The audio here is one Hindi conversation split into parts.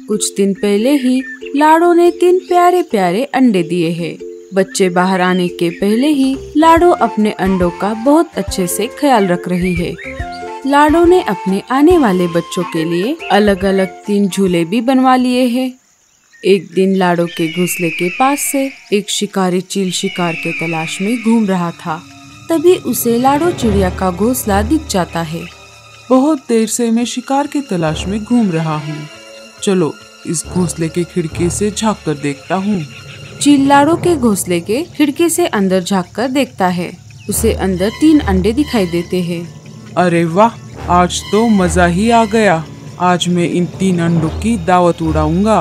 कुछ दिन पहले ही लाडो ने 3 प्यारे प्यारे अंडे दिए हैं। बच्चे बाहर आने के पहले ही लाडो अपने अंडों का बहुत अच्छे से ख्याल रख रही है। लाडो ने अपने आने वाले बच्चों के लिए अलग अलग 3 झूले भी बनवा लिए हैं। एक दिन लाडो के घोंसले के पास से एक शिकारी चील शिकार के तलाश में घूम रहा था। तभी उसे लाडो चिड़िया का घोंसला दिख जाता है। बहुत देर से मैं शिकार की तलाश में घूम रहा हूँ। चलो इस घोंसले के खिड़की से झाँक कर देखता हूँ। चील लाडो के घोंसले के खिड़की से अंदर झाँक कर देखता है। उसे अंदर 3 अंडे दिखाई देते हैं। अरे वाह, आज तो मजा ही आ गया। आज मैं इन 3 अंडों की दावत उड़ाऊंगा।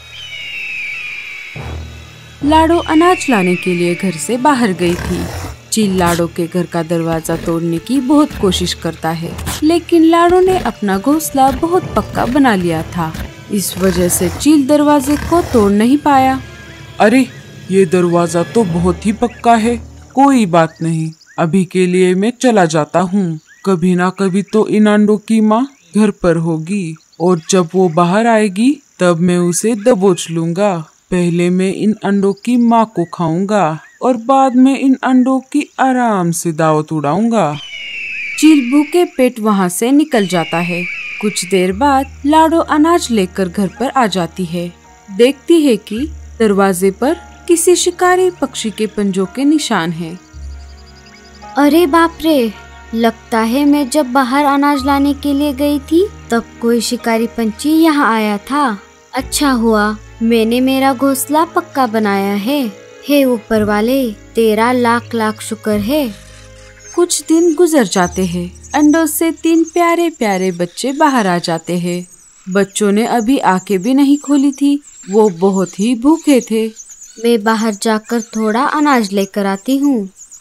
लाडो अनाज लाने के लिए घर से बाहर गई थी। चील लाडो के घर का दरवाजा तोड़ने की बहुत कोशिश करता है, लेकिन लाडो ने अपना घोंसला बहुत पक्का बना लिया था। इस वजह से चील दरवाजे को तोड़ नहीं पाया। अरे ये दरवाजा तो बहुत ही पक्का है। कोई बात नहीं, अभी के लिए मैं चला जाता हूँ। कभी ना कभी तो इन अंडों की माँ घर पर होगी और जब वो बाहर आएगी तब मैं उसे दबोच लूंगा। पहले मैं इन अंडों की माँ को खाऊंगा और बाद में इन अंडों की आराम से दावत उड़ाऊंगा। चील भूखे पेट वहाँ से निकल जाता है। कुछ देर बाद लाडो अनाज लेकर घर पर आ जाती है। देखती है कि दरवाजे पर किसी शिकारी पक्षी के पंजों के निशान हैं। अरे बाप रे, लगता है मैं जब बाहर अनाज लाने के लिए गई थी तब कोई शिकारी पंछी यहाँ आया था। अच्छा हुआ मैंने मेरा घोंसला पक्का बनाया है। हे ऊपर वाले, तेरा लाख लाख शुक्र है। कुछ दिन गुजर जाते हैं। अंडों से 3 प्यारे प्यारे बच्चे बाहर आ जाते हैं। बच्चों ने अभी आंखें भी नहीं खोली थी। वो बहुत ही भूखे थे। मैं बाहर जाकर थोड़ा अनाज लेकर आती हूँ।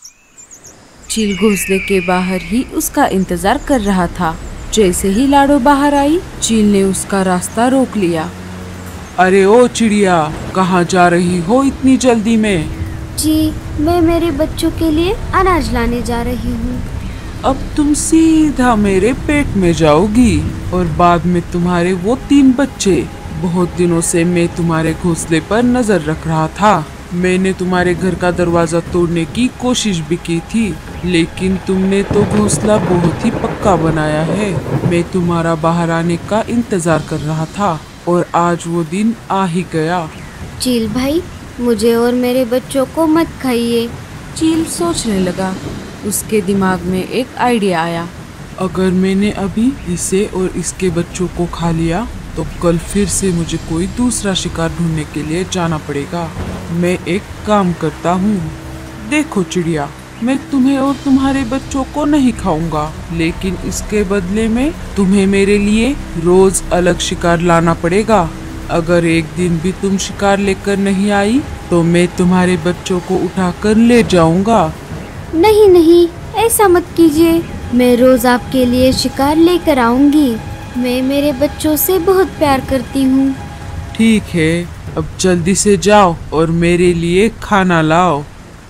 चील घोंसले के बाहर ही उसका इंतजार कर रहा था। जैसे ही लाडो बाहर आई, चील ने उसका रास्ता रोक लिया। अरे ओ चिड़िया, कहाँ जा रही हो इतनी जल्दी में? जी, मैं मेरे बच्चों के लिए अनाज लाने जा रही हूँ। अब तुम सीधा मेरे पेट में जाओगी और बाद में तुम्हारे वो 3 बच्चे। बहुत दिनों से मैं तुम्हारे घोंसले पर नजर रख रहा था। मैंने तुम्हारे घर का दरवाजा तोड़ने की कोशिश भी की थी, लेकिन तुमने तो घोंसला बहुत ही पक्का बनाया है। मैं तुम्हारा बाहर आने का इंतजार कर रहा था और आज वो दिन आ ही गया। चील भाई, मुझे और मेरे बच्चों को मत खाइए। चील सोचने लगा। उसके दिमाग में एक आइडिया आया। अगर मैंने अभी इसे और इसके बच्चों को खा लिया तो कल फिर से मुझे कोई दूसरा शिकार ढूंढने के लिए जाना पड़ेगा। मैं एक काम करता हूँ। देखो चिड़िया, मैं तुम्हें और तुम्हारे बच्चों को नहीं खाऊंगा, लेकिन इसके बदले में तुम्हें मेरे लिए रोज अलग शिकार लाना पड़ेगा। अगर एक दिन भी तुम शिकार लेकर नहीं आई तो मैं तुम्हारे बच्चों को उठाकर ले जाऊंगा। नहीं नहीं, ऐसा मत कीजिए। मैं रोज आपके लिए शिकार लेकर आऊंगी। मैं मेरे बच्चों से बहुत प्यार करती हूँ। ठीक है, अब जल्दी से जाओ और मेरे लिए खाना लाओ।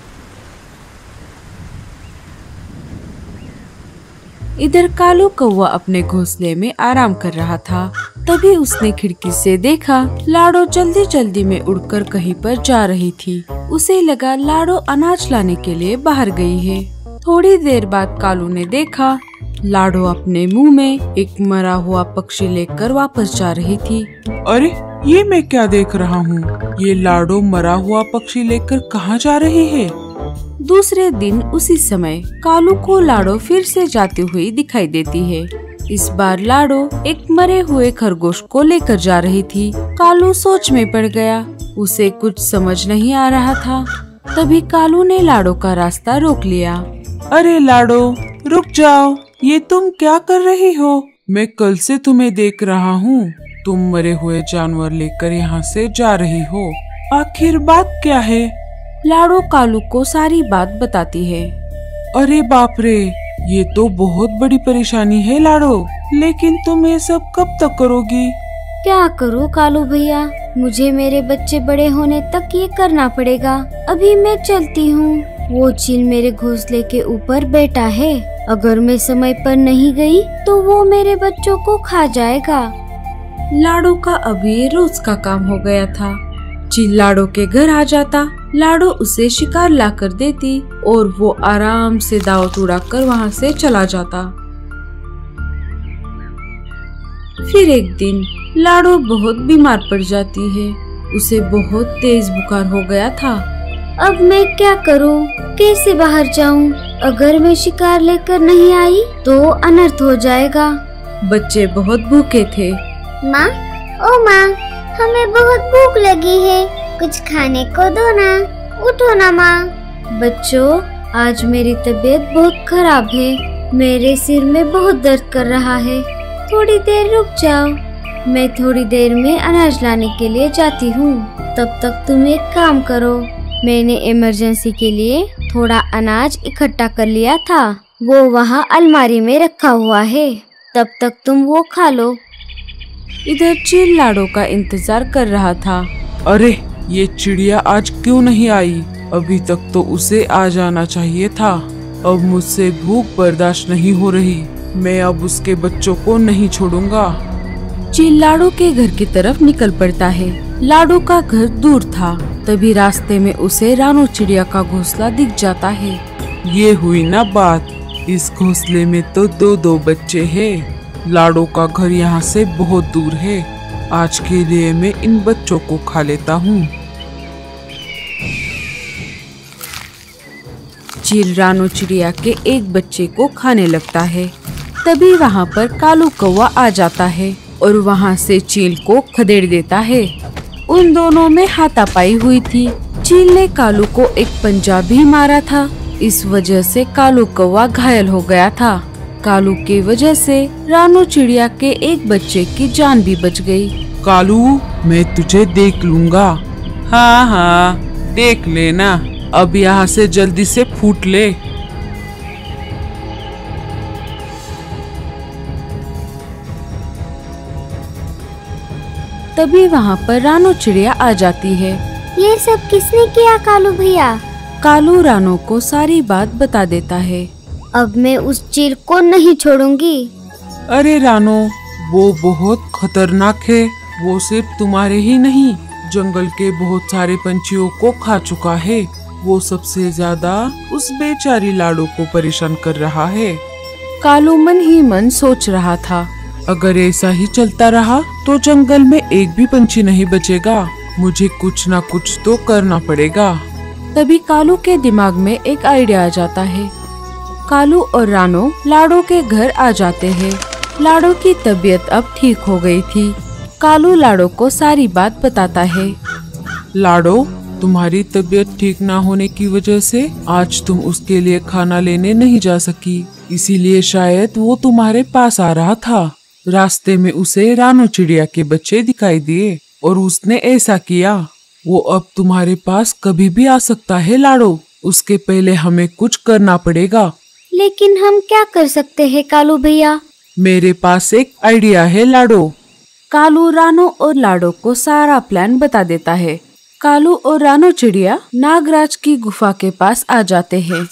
इधर कालू कौवा अपने घोंसले में आराम कर रहा था। तभी उसने खिड़की से देखा लाडो जल्दी जल्दी में उड़कर कहीं पर जा रही थी। उसे लगा लाडो अनाज लाने के लिए बाहर गई है। थोड़ी देर बाद कालू ने देखा लाडो अपने मुंह में एक मरा हुआ पक्षी लेकर वापस जा रही थी। अरे ये मैं क्या देख रहा हूँ? ये लाडो मरा हुआ पक्षी लेकर कहाँ जा रही है? दूसरे दिन उसी समय कालू को लाडो फिर से जाती हुई दिखाई देती है। इस बार लाडो एक मरे हुए खरगोश को लेकर जा रही थी। कालू सोच में पड़ गया। उसे कुछ समझ नहीं आ रहा था। तभी कालू ने लाडो का रास्ता रोक लिया। अरे लाडो, रुक जाओ। ये तुम क्या कर रही हो? मैं कल से तुम्हें देख रहा हूँ। तुम मरे हुए जानवर लेकर यहाँ से जा रही हो। आखिर बात क्या है? लाडो कालू को सारी बात बताती है। अरे बाप रे, ये तो बहुत बड़ी परेशानी है लाडो। लेकिन तुम ये सब कब तक करोगी? क्या करूँ कालू भैया, मुझे मेरे बच्चे बड़े होने तक ये करना पड़ेगा। अभी मैं चलती हूँ। वो चील मेरे घोंसले के ऊपर बैठा है। अगर मैं समय पर नहीं गई तो वो मेरे बच्चों को खा जाएगा। लाडो का अब ये रोज का काम हो गया था। चील लाडो के घर आ जाता, लाडो उसे शिकार ला कर देती और वो आराम से दावत उड़ाकर वहाँ से चला जाता। फिर एक दिन लाडो बहुत बीमार पड़ जाती है। उसे बहुत तेज बुखार हो गया था। अब मैं क्या करूं? कैसे बाहर जाऊं? अगर मैं शिकार लेकर नहीं आई तो अनर्थ हो जाएगा। बच्चे बहुत भूखे थे। माँ, ओ माँ, हमें बहुत भूख लगी है, कुछ खाने को दो ना, उठो ना माँ। बच्चों, आज मेरी तबीयत बहुत खराब है, मेरे सिर में बहुत दर्द कर रहा है, थोड़ी देर रुक जाओ, मैं थोड़ी देर में अनाज लाने के लिए जाती हूँ। तब तक तुम एक काम करो, मैंने इमरजेंसी के लिए थोड़ा अनाज इकट्ठा कर लिया था, वो वहाँ अलमारी में रखा हुआ है, तब तक तुम वो खा लो। इधर चील लाडो का इंतजार कर रहा था। अरे, ये चिड़िया आज क्यों नहीं आई? अभी तक तो उसे आ जाना चाहिए था। अब मुझसे भूख बर्दाश्त नहीं हो रही, मैं अब उसके बच्चों को नहीं छोड़ूंगा। चील लाडो के घर की तरफ निकल पड़ता है। लाडो का घर दूर था, तभी रास्ते में उसे रानो चिड़िया का घोंसला दिख जाता है। ये हुई ना बात, इस घोंसले में तो दो बच्चे हैं। लाडो का घर यहाँ से बहुत दूर है, आज के लिए मैं इन बच्चों को खा लेता हूँ। चील रानो चिड़िया के एक बच्चे को खाने लगता है। तभी वहाँ पर कालू कौवा आ जाता है और वहाँ से चील को खदेड़ देता है। उन दोनों में हाथापाई हुई थी। चील ने कालू को एक पंजा भी मारा था, इस वजह से कालू कौवा घायल हो गया था। कालू के वजह से रानो चिड़िया के एक बच्चे की जान भी बच गई। कालू, मैं तुझे देख लूंगा। हाँ हाँ, देख लेना, अब यहाँ से जल्दी से फूट ले। तभी वहाँ पर रानो चिड़िया आ जाती है। ये सब किसने किया कालू भैया? कालू रानो को सारी बात बता देता है। अब मैं उस चील को नहीं छोड़ूंगी। अरे रानो, वो बहुत खतरनाक है, वो सिर्फ तुम्हारे ही नहीं, जंगल के बहुत सारे पंछियों को खा चुका है। वो सबसे ज्यादा उस बेचारी लाडो को परेशान कर रहा है। कालू मन ही मन सोच रहा था, अगर ऐसा ही चलता रहा तो जंगल में एक भी पंछी नहीं बचेगा, मुझे कुछ ना कुछ तो करना पड़ेगा। तभी कालू के दिमाग में एक आइडिया आ जाता है। कालू और रानो लाडो के घर आ जाते हैं। लाडो की तबीयत अब ठीक हो गई थी। कालू लाडो को सारी बात बताता है। लाडो, तुम्हारी तबीयत ठीक ना होने की वजह से आज तुम उसके लिए खाना लेने नहीं जा सकी, इसीलिए शायद वो तुम्हारे पास आ रहा था। रास्ते में उसे रानो चिड़िया के बच्चे दिखाई दिए और उसने ऐसा किया। वो अब तुम्हारे पास कभी भी आ सकता है लाडो, उसके पहले हमें कुछ करना पड़ेगा। लेकिन हम क्या कर सकते हैं कालू भैया? मेरे पास एक आइडिया है लाडो। कालू रानो और लाडो को सारा प्लान बता देता है। कालू और रानो चिड़िया नागराज की गुफा के पास आ जाते हैं।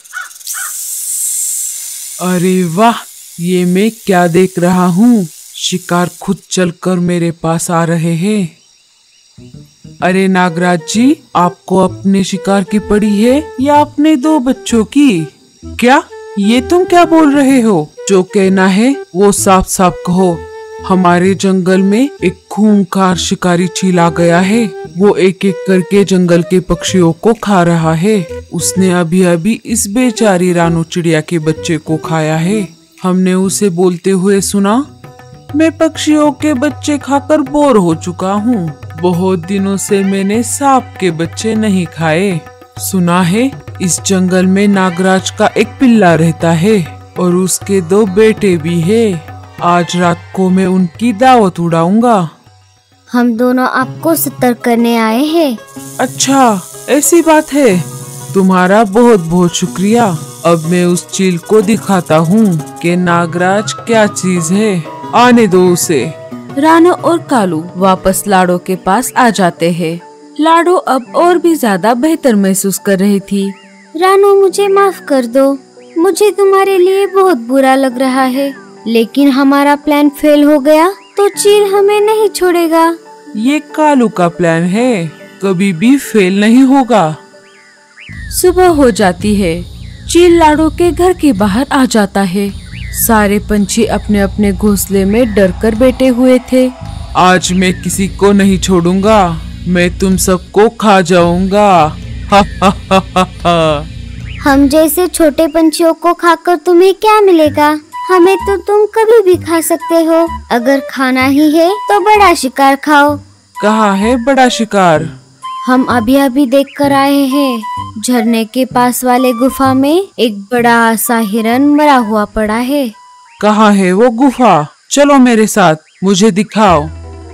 अरे वाह, ये मैं क्या देख रहा हूँ, शिकार खुद चलकर मेरे पास आ रहे हैं। अरे नागराज जी, आपको अपने शिकार की पड़ी है या अपने दो बच्चों की? क्या ये तुम क्या बोल रहे हो? जो कहना है वो साफ साफ कहो। हमारे जंगल में एक खूंखार शिकारी चील आ गया है, वो एक एक करके जंगल के पक्षियों को खा रहा है। उसने अभी अभी इस बेचारी रानो चिड़िया के बच्चे को खाया है। हमने उसे बोलते हुए सुना, मैं पक्षियों के बच्चे खाकर बोर हो चुका हूँ, बहुत दिनों से मैंने सांप के बच्चे नहीं खाए। सुना है इस जंगल में नागराज का एक पिल्ला रहता है और उसके दो बेटे भी हैं। आज रात को मैं उनकी दावत उड़ाऊंगा। हम दोनों आपको सतर्क करने आए हैं। अच्छा, ऐसी बात है, तुम्हारा बहुत बहुत शुक्रिया। अब मैं उस चील को दिखाता हूँ कि नागराज क्या चीज है, आने दो उसे। रानो और कालू वापस लाडो के पास आ जाते हैं। लाडो अब और भी ज्यादा बेहतर महसूस कर रही थी। रानो, मुझे माफ कर दो, मुझे तुम्हारे लिए बहुत बुरा लग रहा है, लेकिन हमारा प्लान फेल हो गया तो चील हमें नहीं छोड़ेगा। ये कालू का प्लान है, कभी भी फेल नहीं होगा। सुबह हो जाती है। चील लाडो के घर के बाहर आ जाता है। सारे पंछी अपने अपने घोंसले में डर कर बैठे हुए थे। आज मैं किसी को नहीं छोड़ूंगा, मैं तुम सबको खा जाऊंगा। हा हा हा हा हा। हम जैसे छोटे पंछियों को खाकर तुम्हें क्या मिलेगा? हमें तो तुम कभी भी खा सकते हो। अगर खाना ही है तो बड़ा शिकार खाओ। कहाँ है बड़ा शिकार? हम अभी अभी देख कर आए हैं। झरने के पास वाले गुफा में एक बड़ा सा हिरन मरा हुआ पड़ा है। कहाँ है वो गुफा? चलो मेरे साथ, मुझे दिखाओ।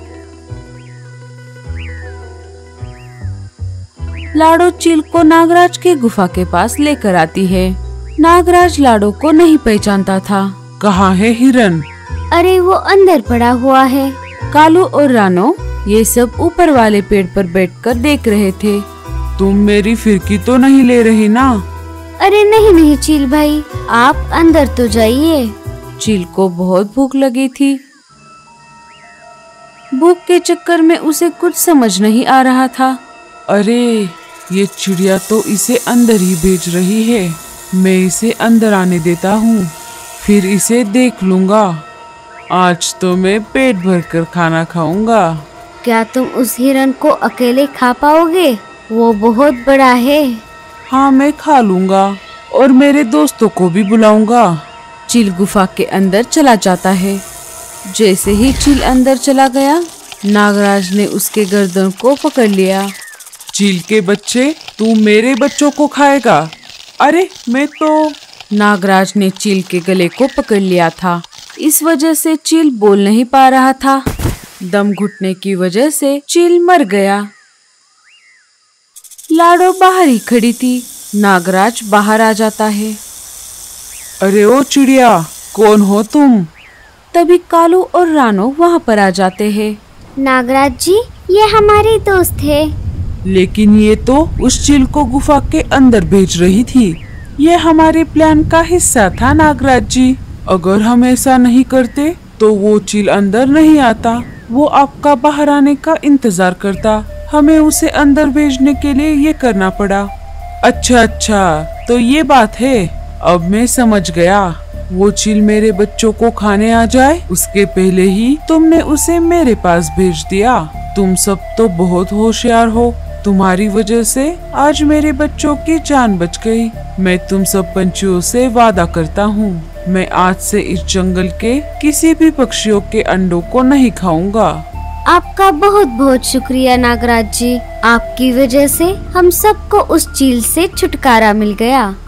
लाडो चील को नागराज के गुफा के पास लेकर आती है। नागराज लाडो को नहीं पहचानता था। कहाँ है हिरन? अरे वो अंदर पड़ा हुआ है। कालू और रानो ये सब ऊपर वाले पेड़ पर बैठकर देख रहे थे। तुम मेरी फिरकी तो नहीं ले रही ना? अरे नहीं नहीं चील भाई, आप अंदर तो जाइए। चील को बहुत भूख लगी थी। भूख के चक्कर में उसे कुछ समझ नहीं आ रहा था। अरे ये चिड़िया तो इसे अंदर ही भेज रही है। मैं इसे अंदर आने देता हूँ, फिर इसे देख लूँगा। आज तो मैं पेट भर कर खाना खाऊंगा। क्या तुम उस हिरन को अकेले खा पाओगे? वो बहुत बड़ा है। हाँ मैं खा लूँगा और मेरे दोस्तों को भी बुलाऊंगा। चील गुफा के अंदर चला जाता है। जैसे ही चील अंदर चला गया, नागराज ने उसके गर्दन को पकड़ लिया। चील के बच्चे, तू मेरे बच्चों को खाएगा? अरे मैं तो। नागराज ने चील के गले को पकड़ लिया था। इस वजह से चील बोल नहीं पा रहा था। दम घुटने की वजह से चील मर गया। लाडो बाहर ही खड़ी थी। नागराज बाहर आ जाता है। अरे ओ चिड़िया, कौन हो तुम? तभी कालू और रानो वहाँ पर आ जाते हैं। नागराज जी, ये हमारे दोस्त है। लेकिन ये तो उस चील को गुफा के अंदर भेज रही थी। ये हमारे प्लान का हिस्सा था नागराज जी। अगर हम ऐसा नहीं करते तो वो चील अंदर नहीं आता। वो आपका बाहर आने का इंतजार करता। हमें उसे अंदर भेजने के लिए ये करना पड़ा। अच्छा, तो ये बात है। अब मैं समझ गया। वो चील मेरे बच्चों को खाने आ जाए उसके पहले ही तुमने उसे मेरे पास भेज दिया। तुम सब तो बहुत होशियार हो। तुम्हारी वजह से आज मेरे बच्चों की जान बच गई। मैं तुम सब पंछियों से वादा करता हूँ, मैं आज से इस जंगल के किसी भी पक्षियों के अंडों को नहीं खाऊंगा। आपका बहुत बहुत शुक्रिया नागराज जी। आपकी वजह से हम सबको उस चील से छुटकारा मिल गया।